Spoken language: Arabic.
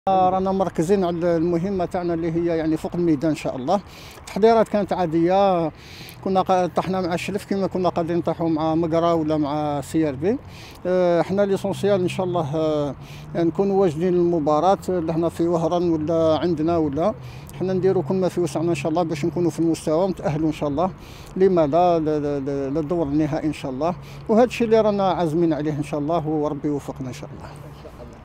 رانا مركزين على المهمه تاعنا اللي هي يعني فوق الميدان ان شاء الله. التحضيرات كانت عاديه، كنا طحنا مع الشلف كما كنا قادرين نطيحوا مع مقرا ولا مع سي ار بي. احنا ليسونسيال ان شاء الله نكونوا واجدين للمباراه، اللي احنا في وهران ولا عندنا ولا احنا نديروا كل ما في وسعنا ان شاء الله باش نكونوا في المستوى ونتاهلوا ان شاء الله لما لا للدور النهائي ان شاء الله. وهذا الشيء اللي رانا عازمين عليه ان شاء الله، وربي يوفقنا ان شاء الله.